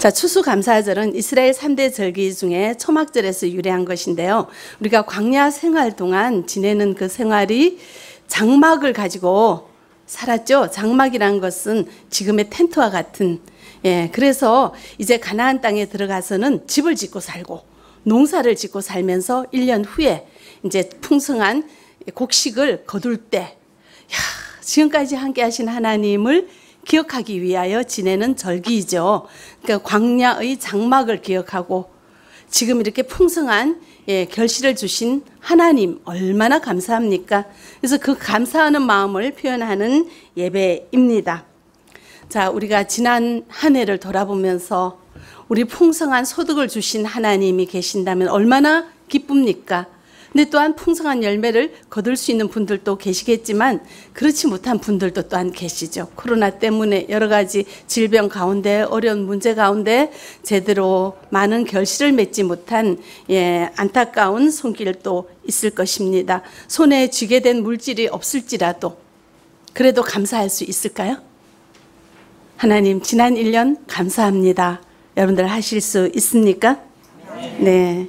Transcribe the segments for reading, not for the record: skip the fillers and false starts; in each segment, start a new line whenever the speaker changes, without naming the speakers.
자, 추수감사절은 이스라엘 3대 절기 중에 초막절에서 유래한 것인데요. 우리가 광야 생활 동안 지내는 그 생활이 장막을 가지고 살았죠. 장막이라는 것은 지금의 텐트와 같은, 그래서 이제 가나안 땅에 들어가서는 집을 짓고 살고 농사를 짓고 살면서 1년 후에 이제 풍성한 곡식을 거둘 때, 지금까지 함께 하신 하나님을 기억하기 위하여 지내는 절기이죠. 그러니까 광야의 장막을 기억하고 지금 이렇게 풍성한 결실을 주신 하나님 얼마나 감사합니까? 그래서 그 감사하는 마음을 표현하는 예배입니다. 자, 우리가 지난 한 해를 돌아보면서 우리 풍성한 소득을 주신 하나님이 계신다면 얼마나 기쁩니까? 근데 또한 풍성한 열매를 거둘 수 있는 분들도 계시겠지만 그렇지 못한 분들도 또한 계시죠. 코로나 때문에 여러 가지 질병 가운데 어려운 문제 가운데 제대로 많은 결실을 맺지 못한 안타까운 손길도 있을 것입니다. 손에 쥐게 된 물질이 없을지라도 그래도 감사할 수 있을까요? 하나님 지난 1년 감사합니다. 여러분들 하실 수 있습니까? 네.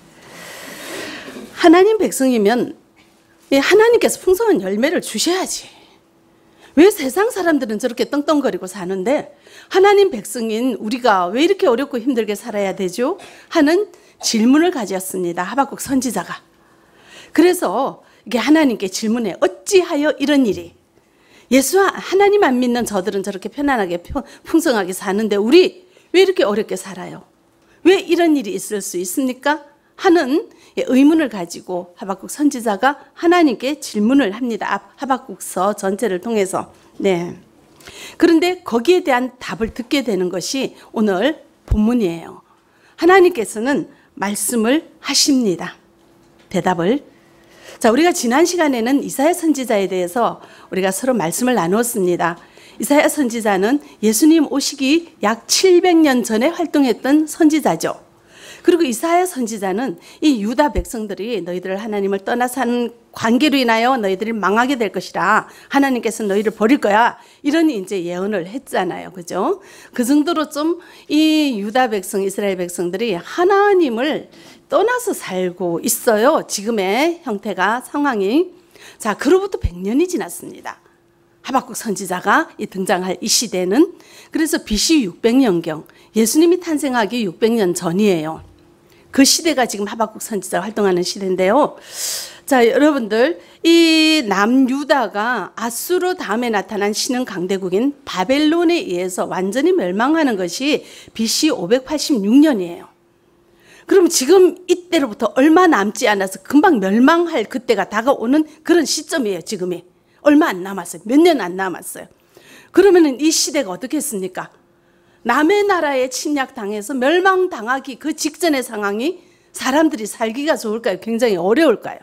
하나님 백성이면 하나님께서 풍성한 열매를 주셔야지. 왜 세상 사람들은 저렇게 떵떵거리고 사는데 하나님 백성인 우리가 왜 이렇게 어렵고 힘들게 살아야 되죠? 하는 질문을 가졌습니다. 하박국 선지자가. 그래서 이게 하나님께 질문해. 어찌하여 이런 일이? 하나님 안 믿는 저들은 저렇게 편안하게 풍성하게 사는데 우리 왜 이렇게 어렵게 살아요? 왜 이런 일이 있을 수 있습니까? 하는 의문을 가지고 하박국 선지자가 하나님께 질문을 합니다. 하박국서 전체를 통해서. 네. 그런데 거기에 대한 답을 듣게 되는 것이 오늘 본문이에요. 하나님께서는 말씀을 하십니다. 대답을. 자, 우리가 지난 시간에는 이사야 선지자에 대해서 우리가 서로 말씀을 나누었습니다. 이사야 선지자는 예수님 오시기 약 700년 전에 활동했던 선지자죠. 그리고 이사야 선지자는 이 유다 백성들이 너희들 하나님을 떠나 사는 관계로 인하여 너희들이 망하게 될 것이라 하나님께서 너희를 버릴 거야 이런 이제 예언을 했잖아요. 그죠? 그 정도로 좀 이 유다 백성, 이스라엘 백성들이 하나님을 떠나서 살고 있어요. 지금의 형태가 상황이. 자, 그로부터 100년이 지났습니다. 하박국 선지자가 등장할 이 시대는 그래서 BC 600년경 예수님이 탄생하기 600년 전이에요. 그 시대가 지금 하박국 선지자가 활동하는 시대인데요. 자, 여러분들 이 남유다가 아수르 다음에 나타난 신흥 강대국인 바벨론에 의해서 완전히 멸망하는 것이 BC 586년이에요. 그럼 지금 이때로부터 얼마 남지 않아서 금방 멸망할 그때가 다가오는 그런 시점이에요. 지금이 얼마 안 남았어요. 몇 년 안 남았어요. 그러면은 이 시대가 어떻겠습니까? 남의 나라에 침략당해서 멸망당하기 그 직전의 상황이 사람들이 살기가 좋을까요? 굉장히 어려울까요?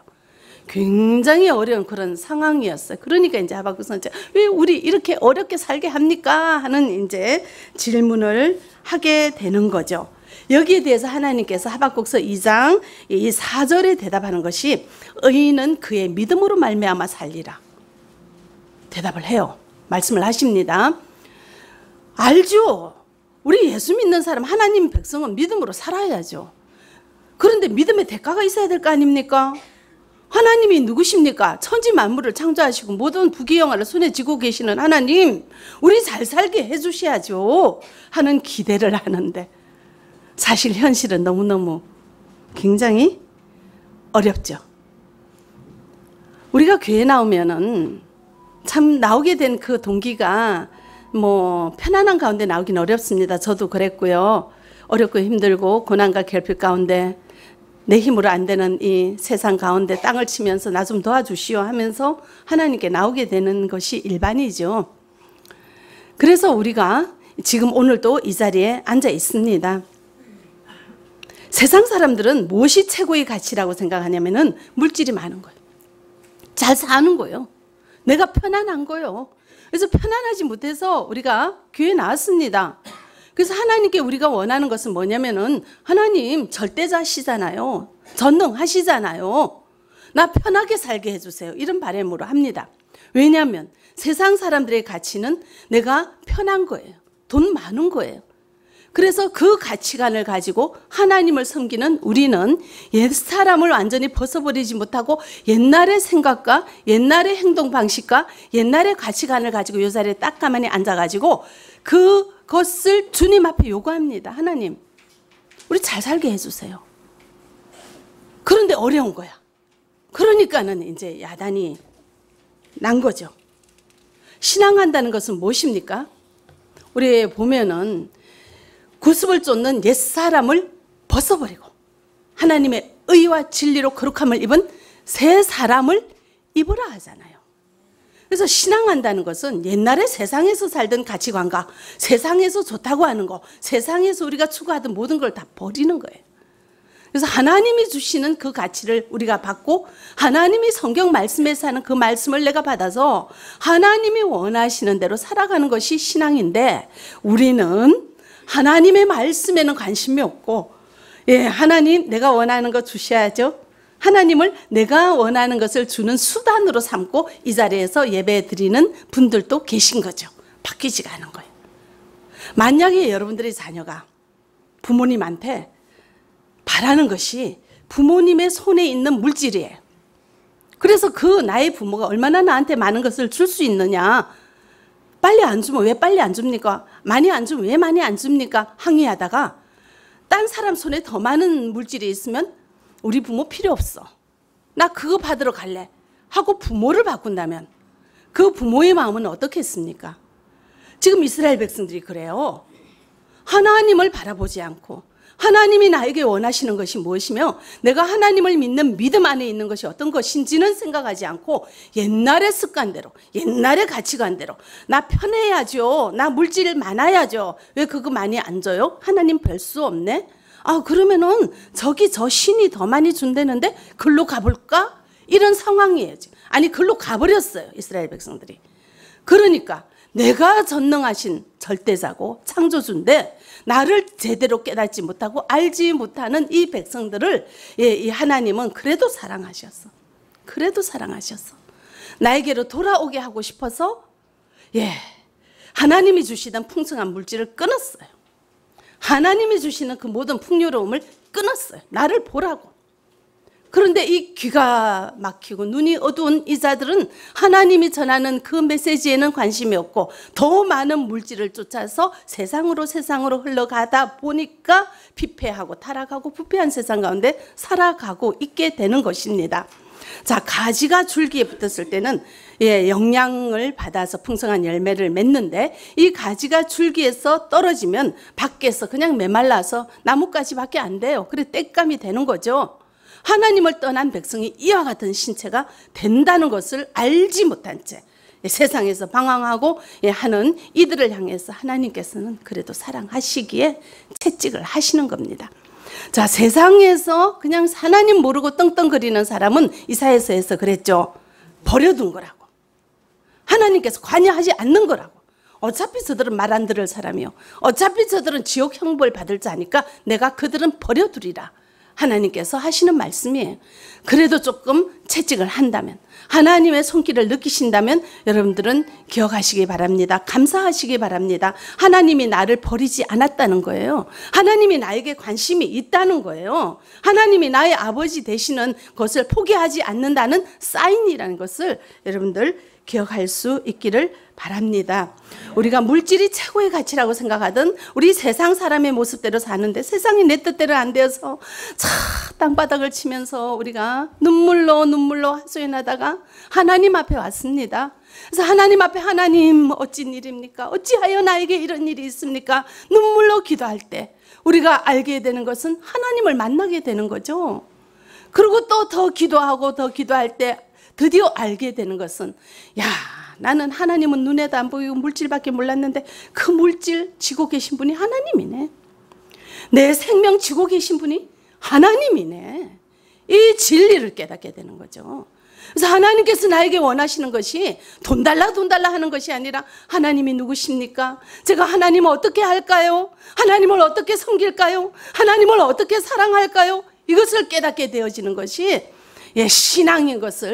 굉장히 어려운 그런 상황이었어요. 그러니까 이제 하박국 선지자 왜 우리 이렇게 어렵게 살게 합니까? 하는 이제 질문을 하게 되는 거죠. 여기에 대해서 하나님께서 하박국서 2장 이 4절에 대답하는 것이 의인은 그의 믿음으로 말미암아 살리라. 대답을 해요. 말씀을 하십니다. 알죠. 우리 예수 믿는 사람 하나님 백성은 믿음으로 살아야죠. 그런데 믿음의 대가가 있어야 될 거 아닙니까? 하나님이 누구십니까? 천지 만물을 창조하시고 모든 부귀영화를 손에 쥐고 계시는 하나님, 우리 잘 살게 해주셔야죠 하는 기대를 하는데 사실 현실은 너무너무 굉장히 어렵죠. 우리가 교회 나오면은 참 나오게 된 그 동기가 뭐 편안한 가운데 나오긴 어렵습니다. 저도 그랬고요. 어렵고 힘들고 고난과 결핍 가운데 내 힘으로 안 되는 이 세상 가운데 땅을 치면서 나 좀 도와주시오 하면서 하나님께 나오게 되는 것이 일반이죠. 그래서 우리가 지금 오늘도 이 자리에 앉아 있습니다. 세상 사람들은 무엇이 최고의 가치라고 생각하냐면은 물질이 많은 거예요. 잘 사는 거예요. 내가 편안한 거예요. 그래서 편안하지 못해서 우리가 교회에 나왔습니다. 그래서 하나님께 우리가 원하는 것은 뭐냐면은 하나님 절대자시잖아요. 전능하시잖아요. 나 편하게 살게 해주세요. 이런 바람으로 합니다. 왜냐하면 세상 사람들의 가치는 내가 편한 거예요. 돈 많은 거예요. 그래서 그 가치관을 가지고 하나님을 섬기는 우리는 옛사람을 완전히 벗어버리지 못하고 옛날의 생각과 옛날의 행동 방식과 옛날의 가치관을 가지고 이 자리에 딱 가만히 앉아가지고 그것을 주님 앞에 요구합니다. 하나님, 우리 잘 살게 해주세요. 그런데 어려운 거야. 그러니까는 이제 야단이 난 거죠. 신앙한다는 것은 무엇입니까? 우리 보면은 구습을 쫓는 옛사람을 벗어버리고 하나님의 의와 진리로 거룩함을 입은 새 사람을 입으라 하잖아요. 그래서 신앙한다는 것은 옛날에 세상에서 살던 가치관과 세상에서 좋다고 하는 거, 세상에서 우리가 추구하던 모든 걸 다 버리는 거예요. 그래서 하나님이 주시는 그 가치를 우리가 받고 하나님이 성경 말씀에서 하는 그 말씀을 내가 받아서 하나님이 원하시는 대로 살아가는 것이 신앙인데, 우리는 하나님의 말씀에는 관심이 없고, 하나님 내가 원하는 거 주셔야죠. 하나님을 내가 원하는 것을 주는 수단으로 삼고 이 자리에서 예배 드리는 분들도 계신 거죠. 바뀌지가 않은 거예요. 만약에 여러분들의 자녀가 부모님한테 바라는 것이 부모님의 손에 있는 물질이에요. 그래서 그 나의 부모가 얼마나 나한테 많은 것을 줄 수 있느냐, 빨리 안 주면 왜 빨리 안 줍니까? 많이 안 주면 왜 많이 안 줍니까? 항의하다가 딴 사람 손에 더 많은 물질이 있으면 우리 부모 필요 없어, 나 그거 받으러 갈래 하고 부모를 바꾼다면 그 부모의 마음은 어떻겠습니까? 지금 이스라엘 백성들이 그래요. 하나님을 바라보지 않고 하나님이 나에게 원하시는 것이 무엇이며 내가 하나님을 믿는 믿음 안에 있는 것이 어떤 것인지는 생각하지 않고 옛날의 습관대로, 옛날의 가치관대로 나 편해야죠, 나 물질 많아야죠, 왜 그거 많이 안 줘요? 하나님 별 수 없네? 아, 그러면은 저기 저 신이 더 많이 준다는데 글로 가볼까? 이런 상황이에요. 아니, 글로 가버렸어요, 이스라엘 백성들이. 그러니까 내가 전능하신 절대자고 창조주인데 나를 제대로 깨닫지 못하고 알지 못하는 이 백성들을 이 하나님은 그래도 사랑하셨어. 그래도 사랑하셨어. 나에게로 돌아오게 하고 싶어서 하나님이 주시던 풍성한 물질을 끊었어요. 하나님이 주시는 그 모든 풍요로움을 끊었어요. 나를 보라고. 그런데 이 귀가 막히고 눈이 어두운 이 자들은 하나님이 전하는 그 메시지에는 관심이 없고 더 많은 물질을 쫓아서 세상으로 흘러가다 보니까 피폐하고 타락하고 부패한 세상 가운데 살아가고 있게 되는 것입니다. 자, 가지가 줄기에 붙었을 때는 영양을 받아서 풍성한 열매를 맺는데, 이 가지가 줄기에서 떨어지면 밖에서 그냥 메말라서 나뭇가지밖에 안 돼요. 그래 땔감이 되는 거죠. 하나님을 떠난 백성이 이와 같은 신체가 된다는 것을 알지 못한 채 세상에서 방황하고 하는 이들을 향해서 하나님께서는 그래도 사랑하시기에 채찍을 하시는 겁니다. 자, 세상에서 그냥 하나님 모르고 떵떵거리는 사람은 이사야서에서 그랬죠. 버려둔 거라고. 하나님께서 관여하지 않는 거라고. 어차피 저들은 말 안 들을 사람이요, 어차피 저들은 지옥 형벌 받을 자니까 내가 그들은 버려두리라. 하나님께서 하시는 말씀이에요. 그래도 조금 채찍을 한다면, 하나님의 손길을 느끼신다면 여러분들은 기억하시기 바랍니다. 감사하시기 바랍니다. 하나님이 나를 버리지 않았다는 거예요. 하나님이 나에게 관심이 있다는 거예요. 하나님이 나의 아버지 되시는 것을 포기하지 않는다는 사인이라는 것을 여러분들 기억할 수 있기를 바랍니다. 우리가 물질이 최고의 가치라고 생각하던 우리 세상 사람의 모습대로 사는데 세상이 내 뜻대로 안 되어서 땅바닥을 치면서 우리가 눈물로 하소연하다가 하나님 앞에 왔습니다. 그래서 하나님 앞에, 하나님 어찌 일입니까? 어찌하여 나에게 이런 일이 있습니까? 눈물로 기도할 때 우리가 알게 되는 것은 하나님을 만나게 되는 거죠. 그리고 또 더 기도하고 더 기도할 때 드디어 알게 되는 것은, 나는 하나님은 눈에도 안 보이고 물질밖에 몰랐는데 그 물질 쥐고 계신 분이 하나님이네. 내 생명 쥐고 계신 분이 하나님이네. 이 진리를 깨닫게 되는 거죠. 그래서 하나님께서 나에게 원하시는 것이 돈 달라 하는 것이 아니라, 하나님이 누구십니까? 제가 하나님을 어떻게 할까요? 하나님을 어떻게 섬길까요? 하나님을 어떻게 사랑할까요? 이것을 깨닫게 되어지는 것이 신앙인 것을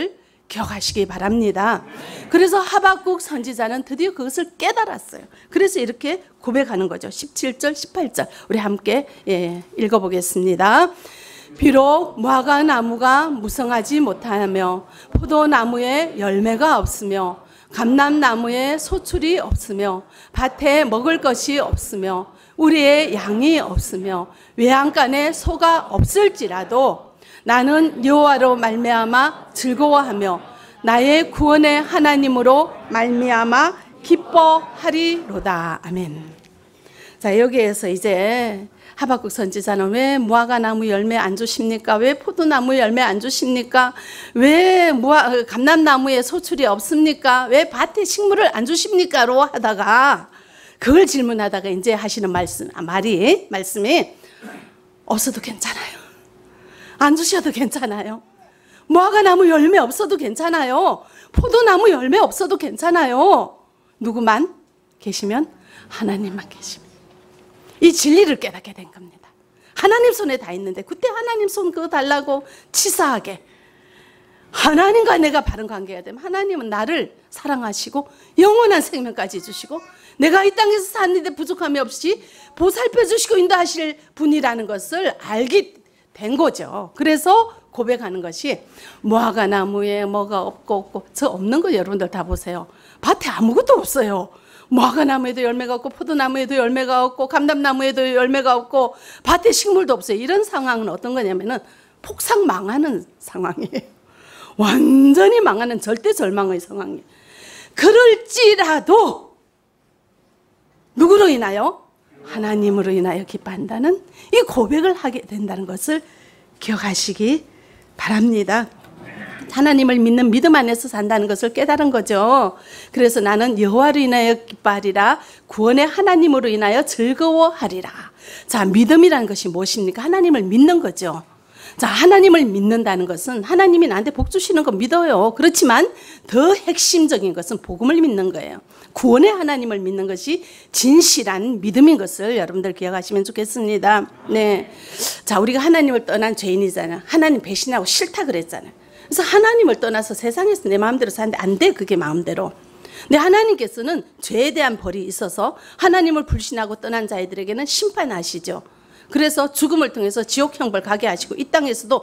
기억하시기 바랍니다. 그래서 하박국 선지자는 드디어 그것을 깨달았어요. 그래서 이렇게 고백하는 거죠. 17절, 18절 우리 함께 읽어보겠습니다. 비록 무화과 나무가 무성하지 못하며 포도나무에 열매가 없으며 감람나무에 소출이 없으며 밭에 먹을 것이 없으며 우리의 양이 없으며 외양간에 소가 없을지라도 나는 여호와로 말미암아 즐거워하며 나의 구원의 하나님으로 말미암아 기뻐하리로다. 아멘. 자, 여기에서 이제 하박국 선지자는 왜 무화과 나무 열매 안 주십니까? 왜 포도나무 열매 안 주십니까? 왜 감람나무에 소출이 없습니까? 왜 밭에 식물을 안 주십니까?로 하다가 그걸 질문하다가 이제 하시는 말씀이 없어도 괜찮아요. 안 주셔도 괜찮아요. 무화과 나무 열매 없어도 괜찮아요. 포도나무 열매 없어도 괜찮아요. 누구만 계시면? 하나님만 계시면. 이 진리를 깨닫게 된 겁니다. 하나님 손에 다 있는데 그때 하나님 손 그거 달라고 치사하게 하나님과 내가 바른 관계가 되면 하나님은 나를 사랑하시고 영원한 생명까지 주시고 내가 이 땅에서 사는데 부족함이 없이 보살펴 주시고 인도하실 분이라는 것을 알게 된 거죠. 그래서 고백하는 것이 무화과 나무에 뭐가 없고 저 없는 거 여러분들 다 보세요. 밭에 아무것도 없어요. 무화과 나무에도 열매가 없고 포도나무에도 열매가 없고 감람나무에도 열매가 없고 밭에 식물도 없어요. 이런 상황은 어떤 거냐면은 폭삭 망하는 상황이에요. 완전히 망하는 절대 절망의 상황이에요. 그럴지라도 누구로 인하여? 하나님으로 인하여 기뻐한다는 이 고백을 하게 된다는 것을 기억하시기 바랍니다. 하나님을 믿는 믿음 안에서 산다는 것을 깨달은 거죠. 그래서 나는 여호와로 인하여 기뻐하리라. 구원의 하나님으로 인하여 즐거워하리라. 자, 믿음이라는 것이 무엇입니까? 하나님을 믿는 거죠. 자, 하나님을 믿는다는 것은 하나님이 나한테 복 주시는 거 믿어요. 그렇지만 더 핵심적인 것은 복음을 믿는 거예요. 구원의 하나님을 믿는 것이 진실한 믿음인 것을 여러분들 기억하시면 좋겠습니다. 네. 자, 우리가 하나님을 떠난 죄인이잖아요. 하나님 배신하고 싫다 그랬잖아요. 그래서 하나님을 떠나서 세상에서 내 마음대로 사는데 안 돼, 그게 마음대로. 근데 하나님께서는 죄에 대한 벌이 있어서 하나님을 불신하고 떠난 자들에게는 심판하시죠. 그래서 죽음을 통해서 지옥 형벌 가게 하시고 이 땅에서도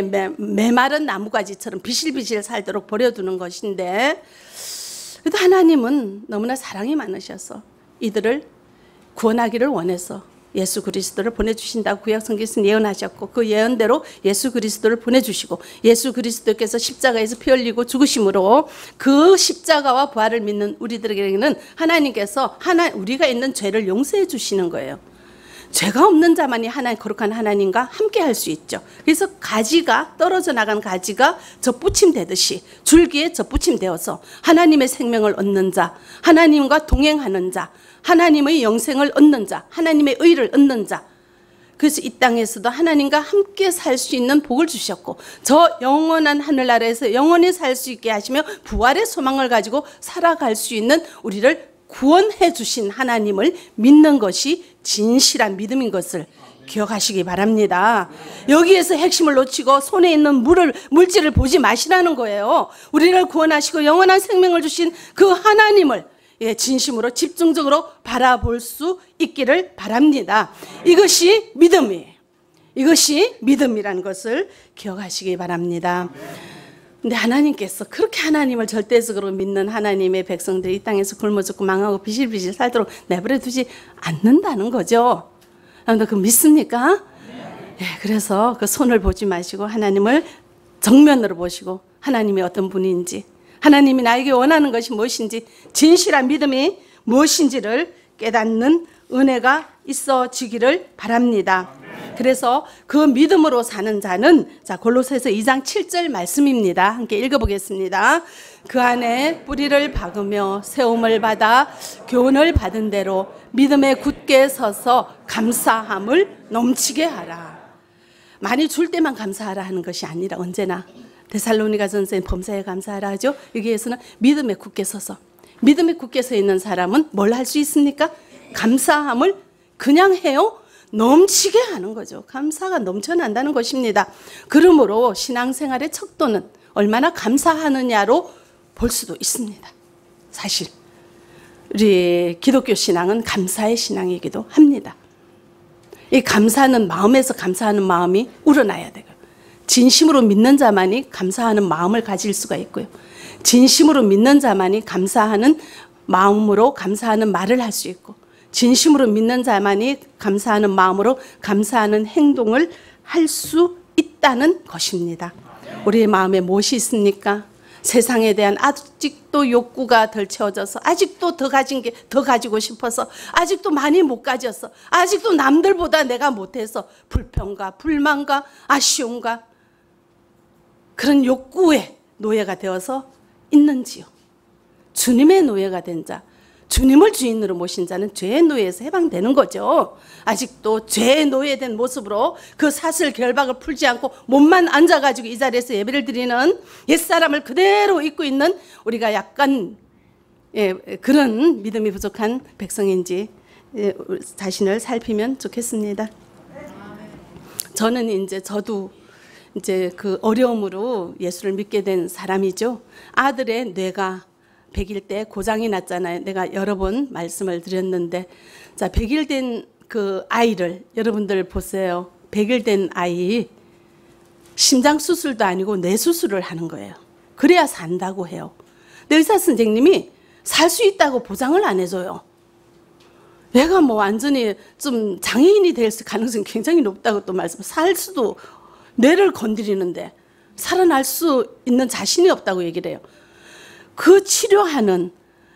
메마른 나무가지처럼 비실비실 살도록 버려두는 것인데, 그래도 하나님은 너무나 사랑이 많으셔서 이들을 구원하기를 원해서 예수 그리스도를 보내주신다고 구약 성경에서 예언하셨고 그 예언대로 예수 그리스도를 보내주시고 예수 그리스도께서 십자가에서 피 흘리고 죽으심으로 그 십자가와 부활을 믿는 우리들에게는 하나님께서 우리가 있는 죄를 용서해 주시는 거예요. 죄가 없는 자만이 거룩한 하나님과 함께 할 수 있죠. 그래서 가지가 떨어져 나간 가지가 젖붙임 되듯이 줄기에 젖붙임 되어서 하나님의 생명을 얻는 자, 하나님과 동행하는 자, 하나님의 영생을 얻는 자, 하나님의 의를 얻는 자. 그래서 이 땅에서도 하나님과 함께 살 수 있는 복을 주셨고 저 영원한 하늘나라에서 영원히 살 수 있게 하시며 부활의 소망을 가지고 살아갈 수 있는 우리를 구원해 주신 하나님을 믿는 것이 진실한 믿음인 것을 기억하시기 바랍니다. 여기에서 핵심을 놓치고 손에 있는 물질을 보지 마시라는 거예요. 우리를 구원하시고 영원한 생명을 주신 그 하나님을 진심으로 집중적으로 바라볼 수 있기를 바랍니다. 이것이 믿음이에요. 이것이 믿음이라는 것을 기억하시기 바랍니다. 근데 하나님께서 그렇게 하나님을 절대적으로 믿는 하나님의 백성들이 이 땅에서 굶어 죽고 망하고 비실비실 살도록 내버려 두지 않는다는 거죠. 여러분들 그거 믿습니까? 네, 그래서 그 손을 보지 마시고 하나님을 정면으로 보시고 하나님이 어떤 분인지, 하나님이 나에게 원하는 것이 무엇인지, 진실한 믿음이 무엇인지를 깨닫는 은혜가 있어지기를 바랍니다. 그래서 그 믿음으로 사는 자는, 자, 골로새서 2장 7절 말씀입니다. 함께 읽어보겠습니다. 그 안에 뿌리를 박으며 세움을 받아 교훈을 받은 대로 믿음에 굳게 서서 감사함을 넘치게 하라. 많이 줄 때만 감사하라 하는 것이 아니라 언제나 데살로니가전서에 범사에 감사하라 하죠. 여기에서는 믿음에 굳게 서서, 믿음에 굳게 서 있는 사람은 뭘 할 수 있습니까? 감사함을 그냥 해요? 넘치게 하는 거죠. 감사가 넘쳐난다는 것입니다. 그러므로 신앙생활의 척도는 얼마나 감사하느냐로 볼 수도 있습니다. 사실 우리 기독교 신앙은 감사의 신앙이기도 합니다. 이 감사는 마음에서 감사하는 마음이 우러나야 되고요. 진심으로 믿는 자만이 감사하는 마음을 가질 수가 있고요. 진심으로 믿는 자만이 감사하는 마음으로 감사하는 말을 할 수 있고, 진심으로 믿는 자만이 감사하는 마음으로 감사하는 행동을 할 수 있다는 것입니다. 우리의 마음에 무엇이 있습니까? 세상에 대한 아직도 욕구가 덜 채워져서, 아직도 더 가진 게 더 가지고 싶어서, 아직도 많이 못 가졌어, 아직도 남들보다 내가 못해서 불평과 불만과 아쉬움과 그런 욕구의 노예가 되어서 있는지요? 주님의 노예가 된 자, 주님을 주인으로 모신 자는 죄의 노예에서 해방되는 거죠. 아직도 죄의 노예된 모습으로 그 사슬 결박을 풀지 않고 몸만 앉아가지고 이 자리에서 예배를 드리는 옛사람을 그대로 입고 있는 우리가 약간 그런 믿음이 부족한 백성인지 자신을 살피면 좋겠습니다. 저도 그 어려움으로 예수를 믿게 된 사람이죠. 아들의 뇌가 100일 때 고장이 났잖아요. 내가 여러 번 말씀을 드렸는데, 자, 100일 된 그 아이를 여러분들 보세요. 100일 된 아이 심장 수술도 아니고 뇌 수술을 하는 거예요. 그래야 산다고 해요. 근데 의사 선생님이 살 수 있다고 보장을 안 해줘요. 얘가 뭐 완전히 좀 장애인이 될 가능성이 굉장히 높다고 또 살 수도, 뇌를 건드리는데 살아날 수 있는 자신이 없다고 얘기를 해요. 그 치료하는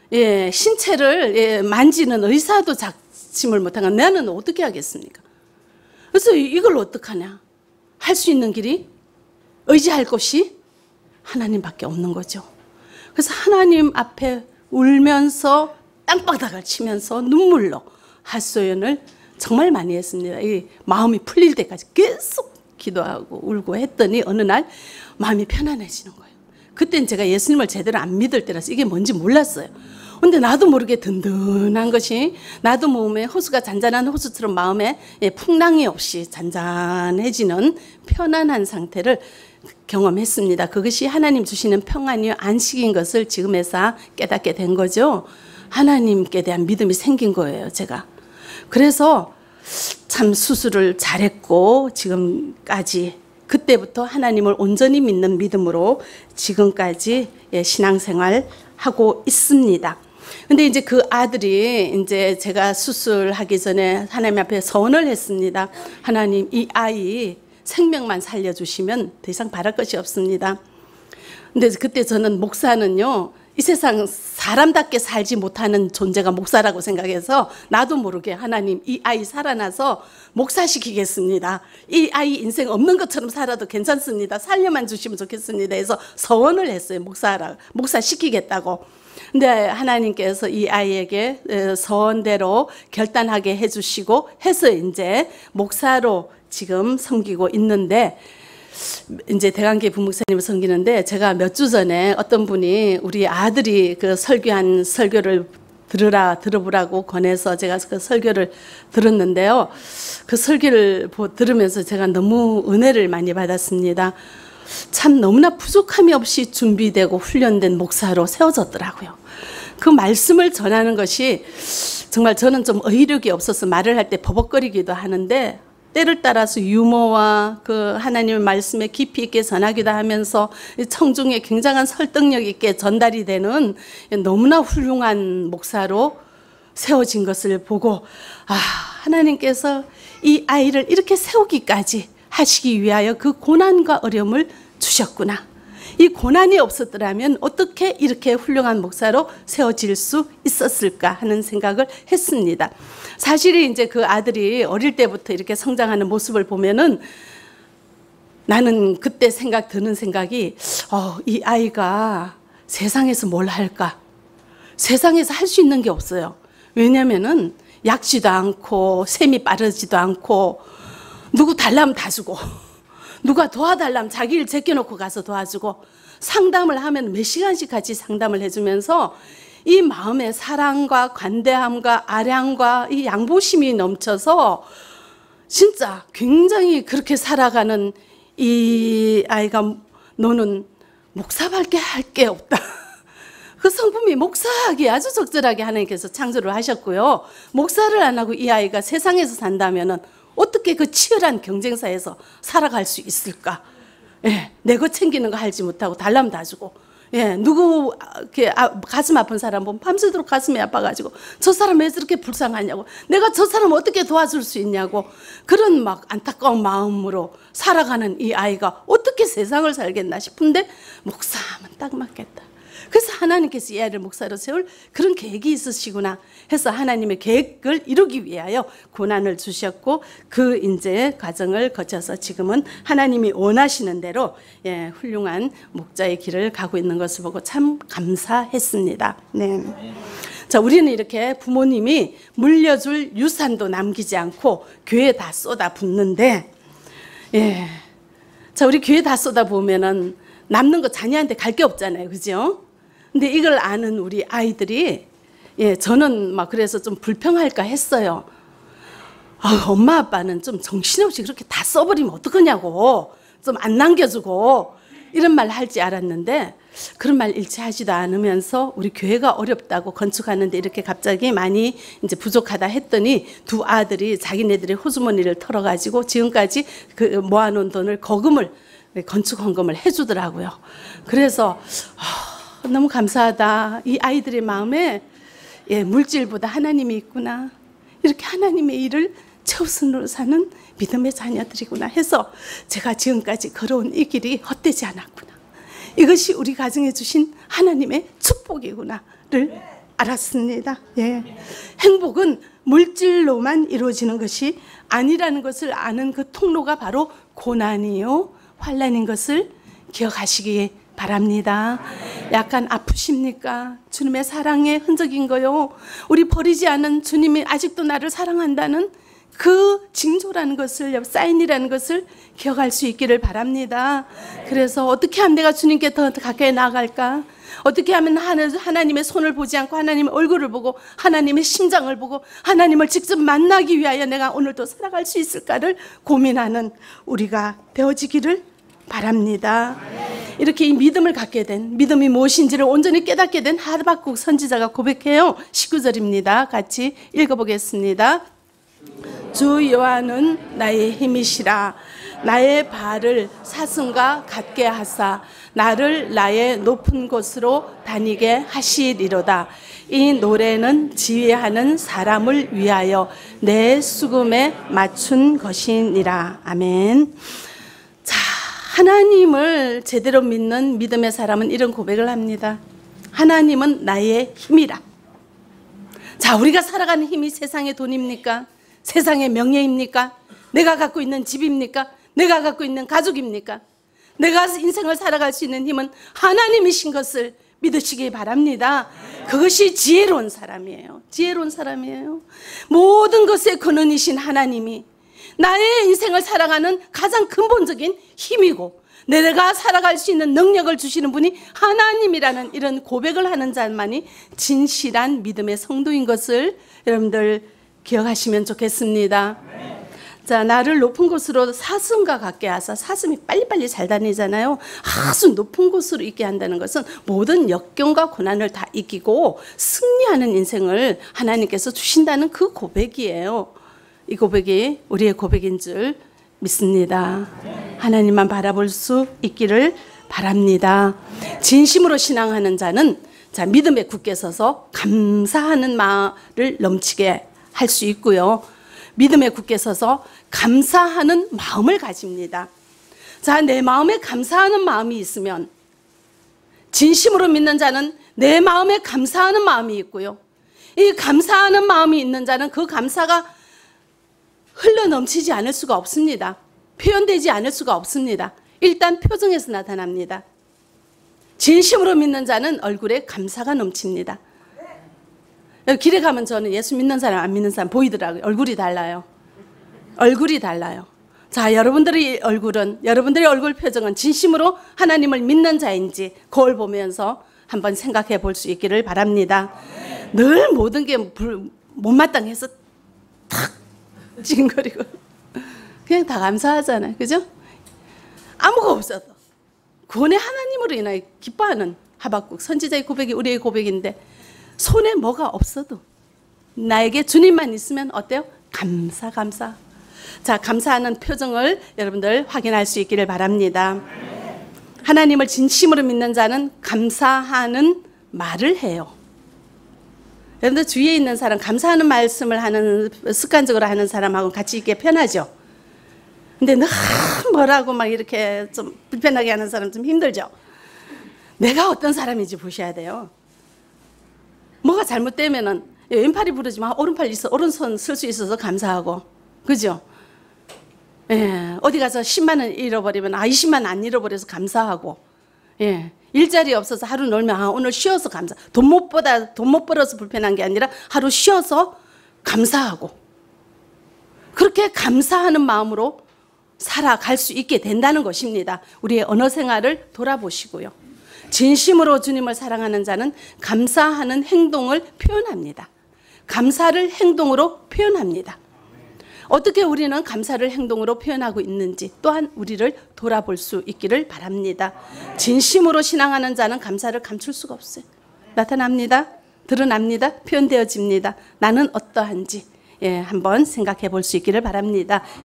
신체를 만지는 의사도 작심을 못하고 나는 어떻게 하겠습니까? 그래서 이걸 어떡하냐? 할 수 있는 길이, 의지할 곳이 하나님밖에 없는 거죠. 그래서 하나님 앞에 울면서 땅바닥을 치면서 눈물로 하소연을 정말 많이 했습니다. 이 마음이 풀릴 때까지 계속 기도하고 울고 했더니 어느 날 마음이 편안해지는 거예요. 그때는 제가 예수님을 제대로 안 믿을 때라서 이게 뭔지 몰랐어요. 근데 나도 모르게 든든한 것이, 나도 몸에 호수가 잔잔한 호수처럼 마음에 풍랑이 없이 잔잔해지는 편안한 상태를 경험했습니다. 그것이 하나님 주시는 평안이요 안식인 것을 지금에서 깨닫게 된 거죠. 하나님께 대한 믿음이 생긴 거예요, 제가. 그래서 참 수술을 잘했고 지금까지, 그때부터 하나님을 온전히 믿는 믿음으로 지금까지 신앙생활 하고 있습니다. 근데 이제 그 아들이 이제 제가 수술하기 전에 하나님 앞에 서원을 했습니다. 하나님, 이 아이 생명만 살려주시면 더 이상 바랄 것이 없습니다. 근데 그때 저는 목사는요, 이 세상 사람답게 살지 못하는 존재가 목사라고 생각해서 나도 모르게 하나님, 이 아이 살아나서 목사시키겠습니다. 이 아이 인생 없는 것처럼 살아도 괜찮습니다. 살려만 주시면 좋겠습니다. 해서 서원을 했어요. 목사시키겠다고. 근데 하나님께서 이 아이에게 서원대로 결단하게 해주시고 해서 이제 목사로 지금 섬기고 있는데, 이제 대관계 부목사님을 섬기는데, 제가 몇 주 전에 어떤 분이 우리 아들이 그 설교한 설교를 들어보라고 권해서 제가 그 설교를 들었는데요. 그 설교를 들으면서 제가 너무 은혜를 많이 받았습니다. 참 너무나 부족함이 없이 준비되고 훈련된 목사로 세워졌더라고요. 그 말씀을 전하는 것이 정말 저는 좀 어휘력이 없어서 말을 할 때 버벅거리기도 하는데, 때를 따라서 유머와 그 하나님의 말씀에 깊이 있게 전하기도 하면서 청중에 굉장한 설득력 있게 전달이 되는 너무나 훌륭한 목사로 세워진 것을 보고, 하나님께서 이 아이를 이렇게 세우기까지 하시기 위하여 그 고난과 어려움을 주셨구나. 이 고난이 없었더라면 어떻게 이렇게 훌륭한 목사로 세워질 수 있었을까 하는 생각을 했습니다. 사실 이제 그 아들이 어릴 때부터 이렇게 성장하는 모습을 보면은 나는 그때 드는 생각이, 이 아이가 세상에서 뭘 할까? 세상에서 할 수 있는 게 없어요. 왜냐면은 약지도 않고 셈이 빠르지도 않고, 누구 달라면 다 주고, 누가 도와달라면 자기 일 제껴놓고 가서 도와주고, 상담을 하면 몇 시간씩 같이 상담을 해주면서 이 마음에 사랑과 관대함과 아량과 이 양보심이 넘쳐서 진짜 굉장히 그렇게 살아가는 이 아이가 노는 목사밖에 할 게 없다. 그 성품이 목사하기 아주 적절하게 하나님께서 창조를 하셨고요. 목사를 안 하고 이 아이가 세상에서 산다면은 어떻게 그 치열한 경쟁사에서 살아갈 수 있을까? 예, 내 거 챙기는 거 알지 못하고 달라면 다 주고, 예, 누구 이렇게 가슴 아픈 사람 보면 밤새도록 가슴이 아파가지고 저 사람 왜 저렇게 불쌍하냐고, 내가 저 사람 어떻게 도와줄 수 있냐고, 그런 막 안타까운 마음으로 살아가는 이 아이가 어떻게 세상을 살겠나 싶은데 목사하면 딱 맞겠다. 그래서 하나님께서 이 아이를 목사로 세울 그런 계획이 있으시구나 해서 하나님의 계획을 이루기 위하여 고난을 주셨고, 그 이제 과정을 거쳐서 지금은 하나님이 원하시는 대로, 예, 훌륭한 목자의 길을 가고 있는 것을 보고 참 감사했습니다. 네. 자, 우리는 이렇게 부모님이 물려줄 유산도 남기지 않고 교회에 다 쏟아붓는데, 예, 자, 우리 교회 다 쏟아부으면은 남는 거 자녀한테 갈 게 없잖아요, 그죠? 근데 이걸 아는 우리 아이들이, 예, 저는 막 그래서 좀 불평할까 했어요. 엄마 아빠는 좀 정신없이 그렇게 다 써버리면 어떡하냐고, 좀 안 남겨주고 이런 말 할지 알았는데 그런 말 일체 하지도 않으면서 우리 교회가 어렵다고 건축하는데 이렇게 갑자기 많이 이제 부족하다 했더니 두 아들이 자기네들의 호주머니를 털어가지고 지금까지 그 모아놓은 돈을 거금을, 건축 헌금을 해주더라고요. 그래서 너무 감사하다. 이 아이들의 마음에, 예, 물질보다 하나님이 있구나, 이렇게 하나님의 일을 최우선으로 사는 믿음의 자녀들이구나 해서 제가 지금까지 걸어온 이 길이 헛되지 않았구나, 이것이 우리 가정에 주신 하나님의 축복이구나를 알았습니다. 예. 행복은 물질로만 이루어지는 것이 아니라는 것을 아는 그 통로가 바로 고난이요 환난인 것을 기억하시기 바랍니다. 약간 아프십니까? 주님의 사랑의 흔적인 거요, 우리 버리지 않은 주님이 아직도 나를 사랑한다는 그 징조라는 것을, 사인이라는 것을 기억할 수 있기를 바랍니다. 그래서 어떻게 하면 내가 주님께 더 가까이 나아갈까? 어떻게 하면 하나님의 손을 보지 않고 하나님의 얼굴을 보고 하나님의 심장을 보고 하나님을 직접 만나기 위하여 내가 오늘도 살아갈 수 있을까를 고민하는 우리가 되어지기를 바랍니다. 이렇게 이 믿음을 갖게 된, 믿음이 무엇인지를 온전히 깨닫게 된 하박국 선지자가 고백해요. 19절입니다. 같이 읽어보겠습니다. 주 여호와는 나의 힘이시라. 나의 발을 사슴과 같게 하사 나를 나의 높은 곳으로 다니게 하시리로다. 이 노래는 지휘하는 사람을 위하여 내 수금에 맞춘 것이니라. 아멘. 자, 하나님을 제대로 믿는 믿음의 사람은 이런 고백을 합니다. 하나님은 나의 힘이라. 자, 우리가 살아가는 힘이 세상의 돈입니까? 세상의 명예입니까? 내가 갖고 있는 집입니까? 내가 갖고 있는 가족입니까? 내가 인생을 살아갈 수 있는 힘은 하나님이신 것을 믿으시기 바랍니다. 그것이 지혜로운 사람이에요. 지혜로운 사람이에요. 모든 것의 근원이신 하나님이 나의 인생을 살아가는 가장 근본적인 힘이고 내가 살아갈 수 있는 능력을 주시는 분이 하나님이라는 이런 고백을 하는 자만이 진실한 믿음의 성도인 것을 여러분들 기억하시면 좋겠습니다. 자, 나를 높은 곳으로 사슴과 같게 하사, 사슴이 빨리빨리 잘 다니잖아요. 아주 높은 곳으로 있게 한다는 것은 모든 역경과 고난을 다 이기고 승리하는 인생을 하나님께서 주신다는 그 고백이에요. 이 고백이 우리의 고백인 줄 믿습니다. 하나님만 바라볼 수 있기를 바랍니다. 진심으로 신앙하는 자는, 자, 믿음에 굳게 서서 감사하는 말을 넘치게 할 수 있고요. 믿음에 굳게 서서 감사하는 마음을 가집니다. 자, 내 마음에 감사하는 마음이 있으면, 진심으로 믿는 자는 내 마음에 감사하는 마음이 있고요. 이 감사하는 마음이 있는 자는 그 감사가 흘러 넘치지 않을 수가 없습니다. 표현되지 않을 수가 없습니다. 일단 표정에서 나타납니다. 진심으로 믿는 자는 얼굴에 감사가 넘칩니다. 길에 가면 저는 예수 믿는 사람 안 믿는 사람 보이더라고요. 얼굴이 달라요. 얼굴이 달라요. 자, 여러분들의 얼굴 표정은 진심으로 하나님을 믿는 자인지 거울 보면서 한번 생각해 볼 수 있기를 바랍니다. 늘 모든 게 못마땅해서 탁 찡거리고 그냥 다 감사하잖아요. 그죠? 아무거 없어도 구원의 하나님으로 인하여 기뻐하는 하박국 선지자의 고백이 우리의 고백인데, 손에 뭐가 없어도 나에게 주님만 있으면 어때요? 감사. 자, 감사하는 표정을 여러분들 확인할 수 있기를 바랍니다. 하나님을 진심으로 믿는 자는 감사하는 말을 해요. 여러분들 주위에 있는 사람, 감사하는 말씀을 하는, 습관적으로 하는 사람하고 같이 있기 편하죠. 근데 너무 뭐라고 막 이렇게 좀 불편하게 하는 사람 좀 힘들죠. 내가 어떤 사람인지 보셔야 돼요. 뭐가 잘못되면은 왼팔이 부러지면 오른팔 있어, 오른손 쓸 수 있어서 감사하고, 그죠? 예, 어디 가서 10만 원 잃어버리면 20만 원 안 잃어버려서 감사하고, 예, 일자리 없어서 하루 놀면 오늘 쉬어서 감사. 돈 못 벌어서 불편한 게 아니라 하루 쉬어서 감사하고, 그렇게 감사하는 마음으로 살아갈 수 있게 된다는 것입니다. 우리의 언어 생활을 돌아보시고요. 진심으로 주님을 사랑하는 자는 감사하는 행동을 표현합니다. 감사를 행동으로 표현합니다. 어떻게 우리는 감사를 행동으로 표현하고 있는지 또한 우리를 돌아볼 수 있기를 바랍니다. 진심으로 신앙하는 자는 감사를 감출 수가 없어요. 나타납니다. 드러납니다. 표현되어집니다. 나는 어떠한지 한번 생각해 볼 수 있기를 바랍니다.